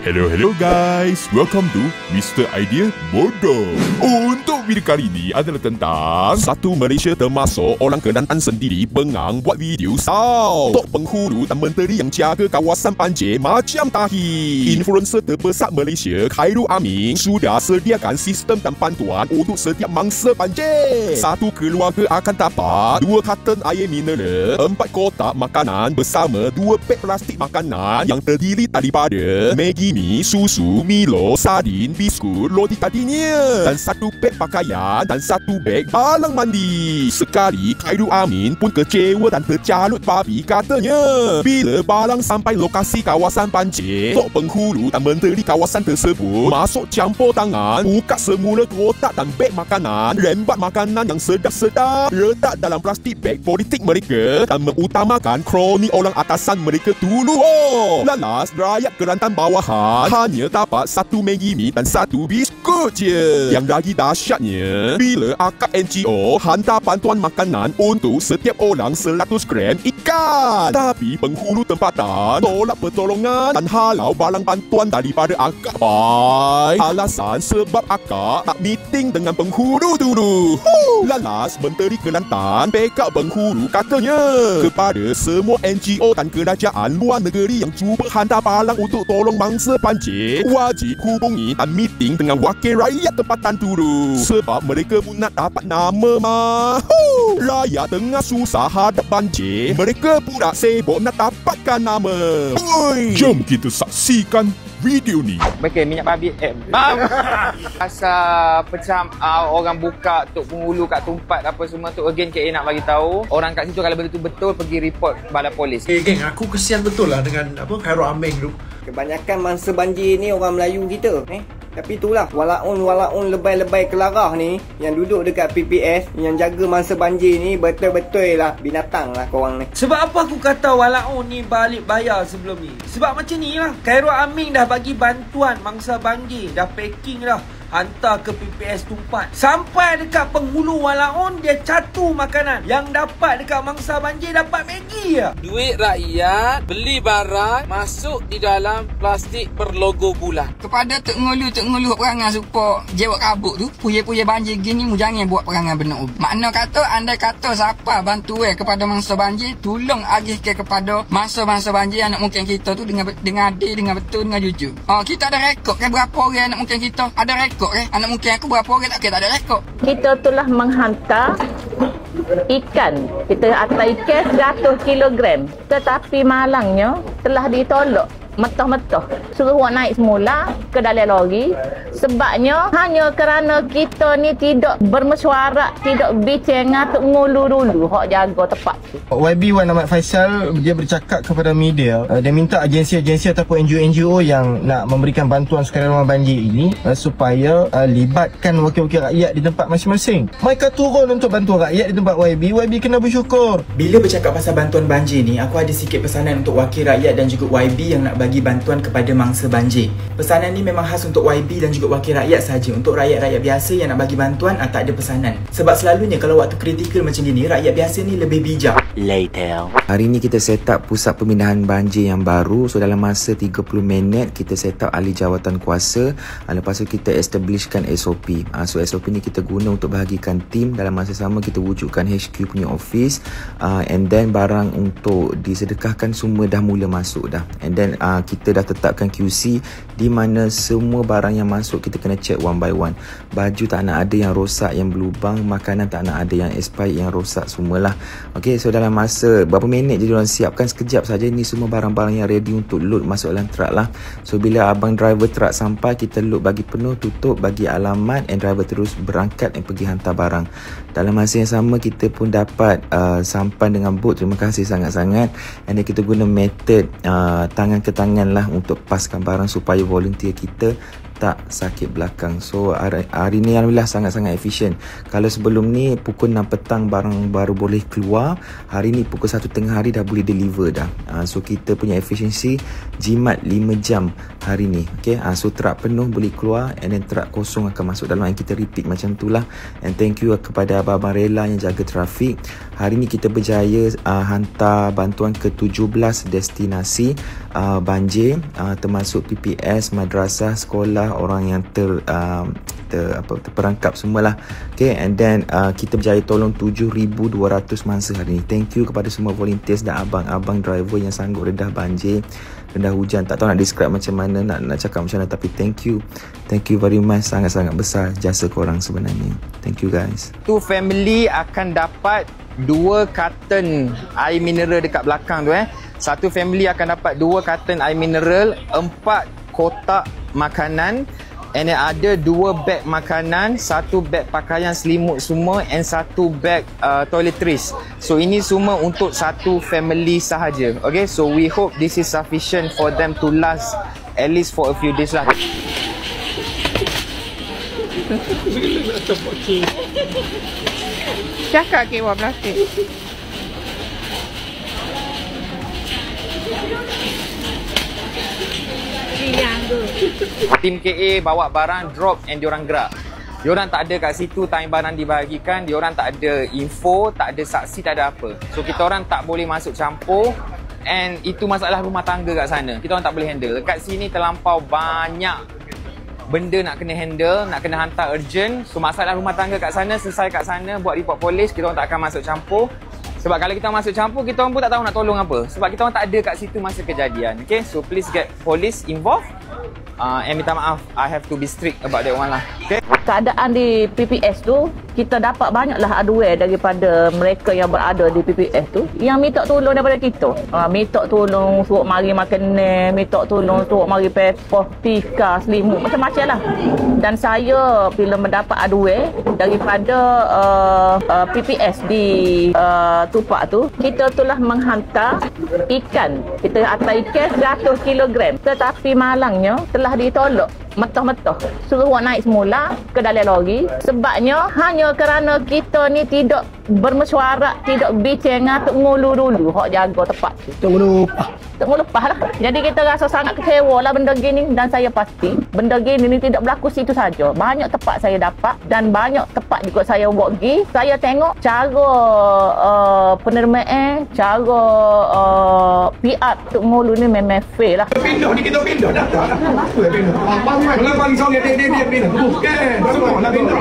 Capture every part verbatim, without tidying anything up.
Hello, hello guys. Welcome to Mister Idea Bodoh. Untuk video kali ini adalah tentang satu Malaysia termasuk orang Kelantan sendiri pengang buat video sound. Tok penghulu dan menteri yang jaga kawasan banjir macam tahi. Influencer terbesar Malaysia Khairul Amin sudah sediakan sistem dan bantuan untuk setiap mangsa banjir. Satu keluarga akan dapat dua karton air mineral, empat kotak makanan bersama dua pek plastik makanan yang terdiri daripada Maggi mi, susu, Milo, sardin, biskut, roti tadinya dan satu beg pakaian dan satu beg balang mandi. Sekali Khairul Amin pun kecewa dan tercalut babi katanya bila balang sampai lokasi kawasan banjir, tok penghulu dan menteri kawasan tersebut masuk campur tangan, buka semula kotak dan beg makanan, rembat makanan yang sedap-sedap, letak dalam plastik beg politik mereka dan mengutamakan kroni orang atasan mereka dulu. Oh, lalas rakyat Kelantan bawahan hanya dapat satu Maggi mi dan satu biskut je. Yang lagi dahsyatnya, bila akak N G O hantar bantuan makanan untuk setiap orang seratus gram ikan, tapi penghulu tempatan tolak pertolongan dan halau balang bantuan daripada akak. Bye. Alasan sebab akak tak meeting dengan penghulu dulu. Huh. Lalas Menteri Kelantan backup penghulu katanya kepada semua N G O dan kerajaan luar negeri yang cuba hantar balang untuk tolong mangsa banjir, wajib hubungi dan meeting dengan wakil rakyat tempatan dulu sebab mereka pun nak dapat nama mah. Huh. Rakyat tengah susah hadap banjir, mereka pula sibuk nak dapatkan nama. Oi. Jom kita saksikan video ni. Okey, minyak babi eh, bang. Pasal pecah uh, orang buka tok penghulu kat tempat apa semua tu, again K A nak bagi tahu orang kat situ kalau benda tu betul pergi report pada polis. Eh geng, aku kesian betul lah dengan apa Khairul Amin tu. Kebanyakan mangsa banjir ni orang Melayu kita eh. Tapi itulah walaun-walaun lebay-lebay kelarah ni yang duduk dekat P P S yang jaga mangsa banjir ni betul-betul lah binatang lah korang ni. Sebab apa aku kata walaun ni balik bayar sebelum ni? Sebab macam ni lah, Khairul Amin dah bagi bantuan mangsa banjir, dah packing dah, hantar ke P P S Tumpat. Sampai dekat penghulu walaun dia catu makanan. Yang dapat dekat mangsa banjir dapat Maggi lah. Duit rakyat beli barang masuk di dalam plastik berlogo bulan. Kepada Tok Ngulu, Tok Ngulu perangai supaya jewak kabut tu, puye-puye banjir gini mu jangan buat perangai benar. Makna kata andai kata siapa bantu eh kepada mangsa banjir, tolong agih ke kepada mangsa-mangsa banjir anak mungkin kita tu dengan dengan adil, dengan betul, dengan jujur. Oh, kita ada rekod kan berapa orang anak mungkin kita? Ada rekod eh. Anak mungkin aku berapa orang tak kira tak ada rekod. Kita telah menghantar ikan. Kita hantar ikan seratus kilogram. Tetapi malangnya telah ditolak metah-metah. Suruh orang naik semula ke dalam lori. Sebabnya hanya kerana kita ni tidak bermesyuarat, tidak bincang Tok Ngulu dulu hak jaga tempat tu. Y B Wan Ahmad Faisal dia bercakap kepada media, uh, dia minta agensi-agensi ataupun N G O-N G O yang nak memberikan bantuan sukarelawan banjir ini uh, supaya uh, libatkan wakil-wakil rakyat di tempat masing-masing. Mereka turun untuk bantu rakyat di tempat Y B. Y B kena bersyukur. Bila bercakap pasal bantuan banjir ni, aku ada sikit pesanan untuk wakil rakyat dan juga Y B yang nak bagi bantuan kepada mangsa banjir. Pesanan ni memang khas untuk Y B dan juga wakil rakyat saja. Untuk rakyat-rakyat biasa yang nak bagi bantuan, ah, tak ada pesanan. Sebab selalunya kalau waktu kritikal macam gini, rakyat biasa ni lebih bijak. Later. Hari ni kita set up pusat pemindahan banjir yang baru. So dalam masa tiga puluh minit kita set up ahli jawatan kuasa. Ah, lepas tu kita establishkan S O P. Ah, so S O P ni kita guna untuk bahagikan tim. Dalam masa sama kita wujudkan H Q punya office. Ah, and then barang untuk disedekahkan semua dah mula masuk dah. And then ah, kita dah tetapkan Q C di mana semua barang yang masuk kita kena check one by one. Baju tak nak ada yang rosak, yang berlubang. Makanan tak nak ada yang expired, yang rosak semualah. Okay, so dalam masa berapa minit je diorang siapkan, sekejap saja ni semua barang-barang yang ready untuk load masuk dalam truck lah. So bila abang driver truck sampai, kita load bagi penuh, tutup, bagi alamat, and driver terus berangkat dan pergi hantar barang. Dalam masa yang sama kita pun dapat uh, sampan dengan bot. Terima kasih sangat-sangat. And then kita guna method uh, tangan ke tangan lah untuk paskan barang supaya volunteer kita tak sakit belakang. So hari, hari ni alhamdulillah sangat-sangat efisien. Kalau sebelum ni pukul enam petang barang baru boleh keluar, hari ni pukul satu tengah hari dah boleh deliver dah. uh, So kita punya efisiensi jimat lima jam hari ni. Okay, uh, so truck penuh boleh keluar, and then truck kosong akan masuk dalam, and kita repeat macam tu lah. And thank you kepada abang-abang rela yang jaga trafik. Hari ni kita berjaya uh, hantar bantuan ke tujuh belas destinasi uh, banjir, uh, termasuk P P S, madrasah, sekolah, orang yang ter, uh, ter apa terperangkap semualah. Okay, and then uh, kita berjaya tolong tujuh ribu dua ratus mangsa hari ni. Thank you kepada semua volunteers dan abang-abang driver yang sanggup redah banjir, redah hujan. Tak tahu nak describe macam mana, nak nak cakap macam mana, tapi thank you. Thank you very much. Sangat-sangat besar jasa korang sebenarnya. Thank you guys. Tu family akan dapat dua karton air mineral dekat belakang tu eh. Satu family akan dapat dua karton air mineral, empat kotak makanan, and then ada dua beg makanan, satu beg pakaian selimut semua, and satu beg uh, toiletries. So ini semua untuk satu family sahaja. Okay, so we hope this is sufficient for them to last at least for a few days lah. Cakap ke buat plastik. Tim K A bawa barang, drop, and diorang gerak. Diorang tak ada kat situ time barang dibahagikan, diorang tak ada info, tak ada saksi, tak ada apa. So kita orang tak boleh masuk campur, and itu masalah rumah tangga kat sana. Kita orang tak boleh handle. Kat sini terlampau banyak benda nak kena handle, nak kena hantar urgent. So masalah rumah tangga kat sana, selesai kat sana, buat report polis, kita orang tak akan masuk campur. Sebab kalau kita masuk campur, kita orang pun tak tahu nak tolong apa. Sebab kita orang tak ada kat situ masa kejadian. Okay, so please get police involved. Uh, and minta maaf, I have to be strict about that one lah. Okay. Keadaan di P P S tu, kita dapat banyaklah aduan daripada mereka yang berada di P P S tu yang minta tolong daripada kita. Uh, minta tolong suruh mari makanan, minta tolong suruh mari paper, tikar, selimut, macam-macam lah. Dan saya bila mendapat aduan daripada uh, uh, P P S di uh, Tupak tu, kita telah menghantar ikan. Kita hantar ikan seratus kilogram. Tetapi malangnya telah ditolak metah-metah, suruh orang naik semula ke dalam lori. Sebabnya hanya kerana kita ni tidak bermesyuarat, tidak bincang, tok ngulu dulu hok jaga tempat tu. Tok ngulu lepas. Tok ngulu lepas lah. Jadi kita rasa sangat kecewa lah benda gini, dan saya pasti benda gini ni tidak berlaku situ saja. Banyak tempat saya dapat, dan banyak tempat juga saya buat pergi. Saya tengok cara uh, penerimaan, cara uh, P R tok ngulu ni memang fail lah. Pindah ni kita pindah dah tak dah. Apa pindah? Kalau bang Song dia dia dia pindah. Bukan. Semua nak pindah.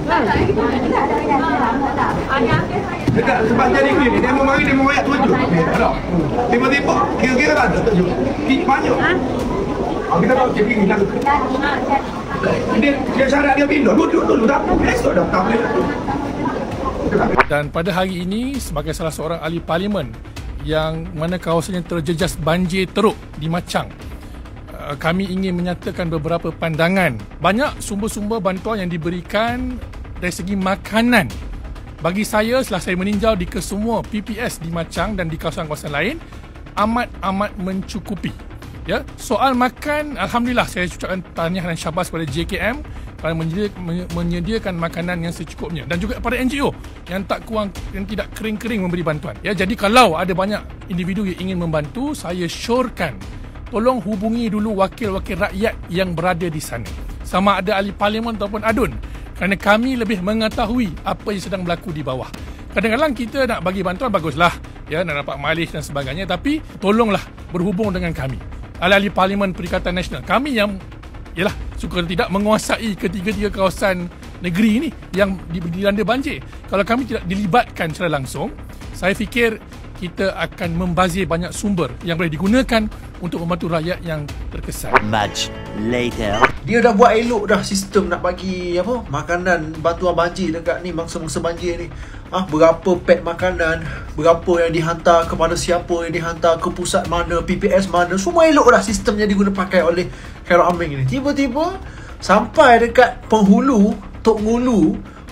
Dekat sebab jadi gini, demo mari demo ayat tujuh. Ada. Tiba-tiba kira-kira tak ada tujuh. Banyak. Ah, kita tahu jadi gini lalu. Dia dia syarat dia pindah duduk dulu dah. Esok dah tak boleh. Dan pada hari ini sebagai salah seorang ahli parlimen yang mana kawasannya terjejas banjir teruk di Machang, kami ingin menyatakan beberapa pandangan. Banyak sumber-sumber bantuan yang diberikan dari segi makanan. Bagi saya, setelah saya meninjau di kesemua P P S di Machang dan di kawasan-kawasan lain, amat-amat mencukupi. Ya, soal makan, alhamdulillah saya ucapkan tahniah dan syabas kepada J K M kerana menyediakan makanan yang secukupnya, dan juga kepada N G O yang tak kurang, yang tidak kering-kering memberi bantuan. Ya, jadi kalau ada banyak individu yang ingin membantu, saya syorkan tolong hubungi dulu wakil-wakil rakyat yang berada di sana, sama ada ahli parlimen ataupun adun, kerana kami lebih mengetahui apa yang sedang berlaku di bawah. Kadang-kadang kita nak bagi bantuan, baguslah, ya, nak dapat mileage dan sebagainya, tapi tolonglah berhubung dengan kami, ahli-ahli parlimen Perikatan Nasional, kami yang ialah suka tidak menguasai ketiga-tiga kawasan negeri ini yang dilanda banjir. Kalau kami tidak dilibatkan secara langsung, saya fikir kita akan membazir banyak sumber yang boleh digunakan untuk membantu rakyat yang terkesan. Much later. Dia dah buat elok dah sistem nak bagi apa makanan bantuan banjir dekat ni mangsa-mangsa banjir ni. Ah, berapa pack makanan, berapa yang dihantar kepada siapa, yang dihantar ke pusat mana, P P S mana, semua elok dah sistem yang diguna pakai oleh Khairul Aming ni. Tiba-tiba sampai dekat penghulu, Tok Ngulu,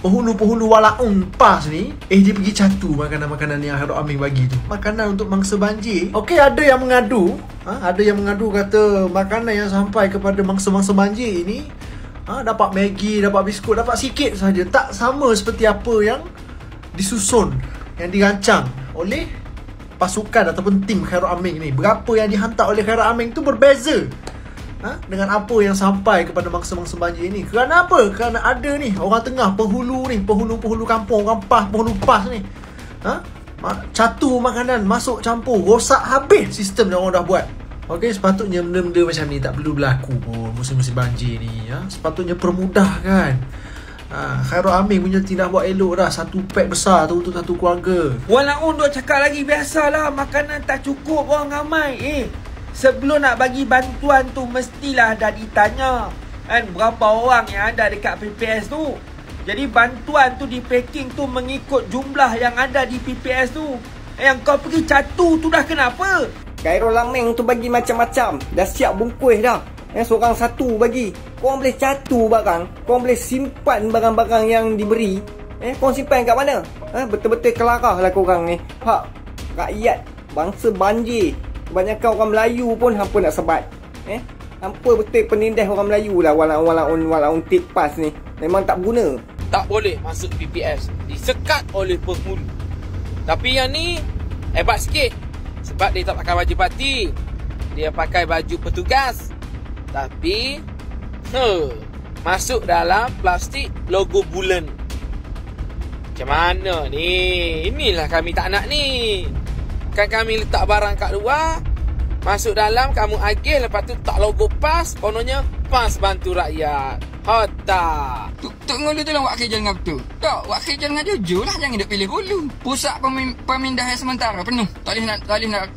penghulu-penghulu Walaung PAS ni, eh dia pergi catu makanan-makanan yang Khairul Aming bagi tu. Makanan untuk mangsa banjir. Okey, ada yang mengadu, ha, ada yang mengadu kata makanan yang sampai kepada mangsa-mangsa banjir ini, ha, dapat Maggi, dapat biskut, dapat sikit saja. Tak sama seperti apa yang disusun, yang dirancang oleh pasukan ataupun tim Khairul Aming ni. Berapa yang dihantar oleh Khairul Aming tu berbeza, ha, dengan apa yang sampai kepada mangsa-mangsa banjir ni. Kerana apa? Kerana ada ni orang tengah, penghulu ni, penghulu-penghulu kampung, orang PAS, penghulu PAS ni, ha, catu makanan masuk campur, rosak habis sistem yang orang dah buat. Okey, sepatutnya benda-benda macam ni tak perlu berlaku pun musim-musim banjir ni, ha. Sepatutnya permudahkan. Ha, Khairul Aming punya tidak buat elok dah. Satu pack besar tu untuk satu keluarga. Walaupun duk cakap lagi, biasalah makanan tak cukup orang ramai. Eh, sebelum nak bagi bantuan tu mestilah dah ditanya kan berapa orang yang ada dekat P P S tu. Jadi bantuan tu di packing tu mengikut jumlah yang ada di P P S tu. Eh, yang kau pergi catu tu dah kenapa? Khairul Aming tu bagi macam-macam. Dah siap bungkus dah. Eh, seorang satu bagi. Korang boleh catu barang, korang boleh simpan barang-barang yang diberi. Eh, korang simpan kat mana? Eh, betul-betul kelarah lah korang ni. Hak rakyat bangsa banjir. Kebanyakan orang Melayu pun hampa nak sebat. Eh, hampa betul penindas orang Melayu lah. Walaun-walaun walaun tik pas ni. Memang tak guna. Tak boleh masuk P P S. Disekat oleh penghulu. Tapi yang ni hebat sikit. Sebab dia tak pakai baju parti. Dia pakai baju petugas. Tapi huh, masuk dalam plastik logo bulan. Macam mana ni? Inilah kami tak nak ni. Kan kami letak barang kat luar, masuk dalam kamu agih, lepas tu tak logo PAS. Kononnya PAS bantu rakyat. Hota. Tuk Ngulu tu lah buat kerja dengan betul. Tak, buat kerja dengan jujur lah. Jangan duk pilih hulu. Pusat pemim, pemindahan sementara penuh. Tak boleh nak, tak boleh nak.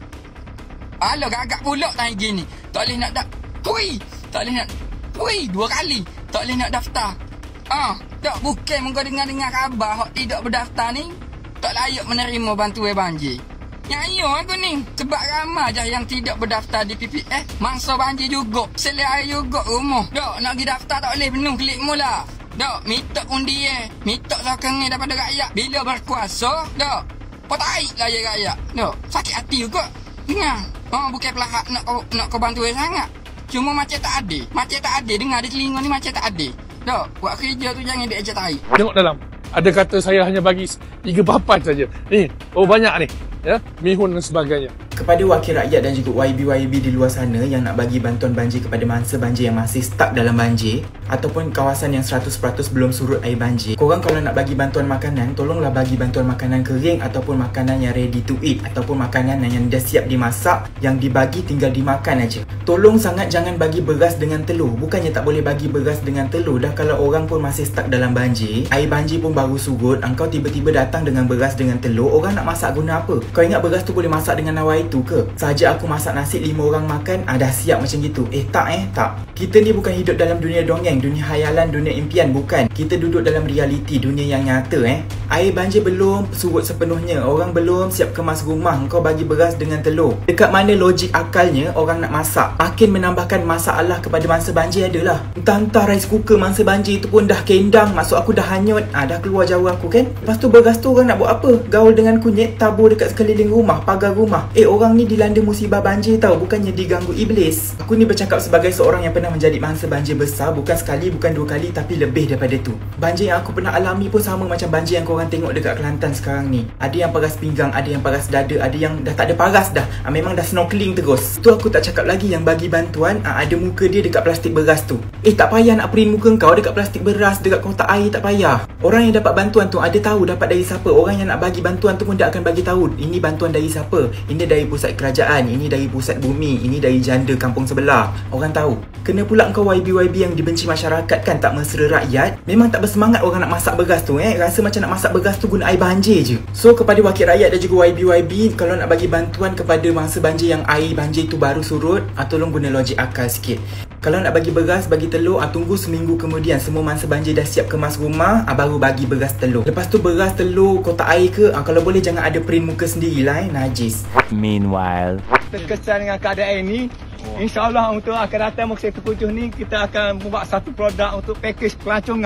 Alah, gagak pulak tanya gini. Tak boleh nak dak. Kui, tak boleh nak. Kui, dua kali. Tak boleh nak daftar. Ah, tak, bukan muka dengar-dengar khabar hak tidak berdaftar ni tak layak menerima bantuan banjir. Nyayo aku ni. Sebab ramai je yang tidak berdaftar di P P S. Mangsa banjir juga. Selain juga rumah. Dok, nak pergi daftar tak boleh penuh klik mula. Dok, minta undi eh. Minta sokongan daripada rakyat. Bila berkuasa, dok, potai lah je rakyat. Dok, sakit hati juga. Dengar. Oh, bukan pelahak nak kau nak kau bantuan sangat. Cuma macam tak ada. Macam tak ada. Dengar di telinga ni macam tak ada. Dok, buat kerja tu jangan diajak tarik. Tengok dalam. Ada kata saya hanya bagi tiga papan saja. Ni, oh banyak ni. Ya, mihun dan sebagainya. Kepada wakil rakyat dan juga Y B Y B di luar sana yang nak bagi bantuan banjir kepada mangsa banjir yang masih stuck dalam banjir ataupun kawasan yang seratus peratus belum surut air banjir, korang kalau nak bagi bantuan makanan, tolonglah bagi bantuan makanan kering ataupun makanan yang ready to eat ataupun makanan yang dah siap dimasak, yang dibagi tinggal dimakan aja. Tolong sangat jangan bagi beras dengan telur. Bukannya tak boleh bagi beras dengan telur, dah kalau orang pun masih stuck dalam banjir, air banjir pun baru surut, engkau tiba-tiba datang dengan beras dengan telur, orang nak masak guna apa? Kau ingat beras tu boleh masak dengan awai tu ke? Saja aku masak nasi lima orang makan, ah, dah siap macam gitu. Eh tak eh, tak. Kita ni bukan hidup dalam dunia dongeng, dunia khayalan, dunia impian, bukan. Kita duduk dalam realiti, dunia yang nyata eh. Air banjir belum surut sepenuhnya, orang belum siap kemas rumah, kau bagi beras dengan telur. Dekat mana logik akalnya orang nak masak? Makin menambahkan masalah kepada mangsa banjir adalah. Entah-entah rice cooker mangsa banjir tu pun dah kendang, maksud aku dah hanyut, ah, dah keluar jauh aku kan. Lepas tu beras tu orang nak buat apa? Gaul dengan kunyit, tabur dekat sekeliling rumah, pagar rumah. Eh, orang ni dilanda musibah banjir tau, bukannya diganggu iblis. Aku ni bercakap sebagai seorang yang pernah menjadi mangsa banjir besar, bukan sekali, bukan dua kali, tapi lebih daripada tu. Banjir yang aku pernah alami pun sama macam banjir yang korang tengok dekat Kelantan sekarang ni. Ada yang paras pinggang, ada yang paras dada, ada yang dah tak ada paras dah, ah, memang dah snorkeling terus. Tu aku tak cakap lagi yang bagi bantuan, ah, ada muka dia dekat plastik beras tu. Eh, tak payah nak print muka kau dekat plastik beras, dekat kotak air, tak payah. Orang yang dapat bantuan tu ada tahu dapat dari siapa. Orang yang nak bagi bantuan tu pun dia akan bagi tahu, ini bantuan dari siapa, ini dari pusat kerajaan, ini dari pusat bumi, ini dari janda kampung sebelah. Orang tahu. Kena pula kau Y B Y B yang dibenci masyarakat kan, tak mesra rakyat. Memang tak bersemangat orang nak masak beras tu eh. Rasa macam nak masak beras tu guna air banjir je. So kepada wakil rakyat dan juga Y B Y B, kalau nak bagi bantuan kepada mangsa banjir yang air banjir tu baru surut, ah, tolong guna logik akal sikit. Kalau nak bagi beras, bagi telur, ah, tunggu seminggu kemudian semua mangsa banjir dah siap kemas rumah, ah, baru bagi beras telur. Lepas tu beras, telur, kotak air ke, ah, kalau boleh jangan ada print muka sendirilah eh, najis. Meanwhile, terkesan dengan keadaan ini, oh, InsyaAllah untuk akan datang musim ketujuh ni kita akan membuat satu produk untuk pakej pelancongan.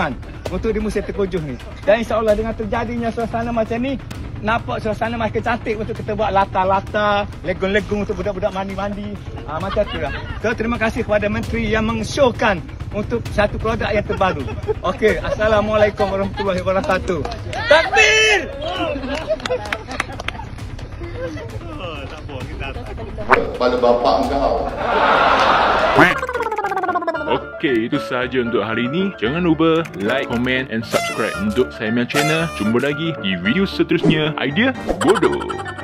untuk di musim terkujuh ni. Dan insyaAllah dengan terjadinya suasana macam ni, nampak suasana makin cantik untuk kita buat latar-latar, legung-legung untuk budak-budak mandi-mandi. Ha, macam tu lah. So, terima kasih kepada Menteri yang meng-showkan untuk satu produk yang terbaru. Okey, Assalamualaikum warahmatullahi wabarakatuh. Takbir! Pada bapak kau. Okey, itu sahaja untuk hari ini. Jangan lupa like, komen and subscribe untuk saya punya channel. Jumpa lagi di video seterusnya. Idea bodoh.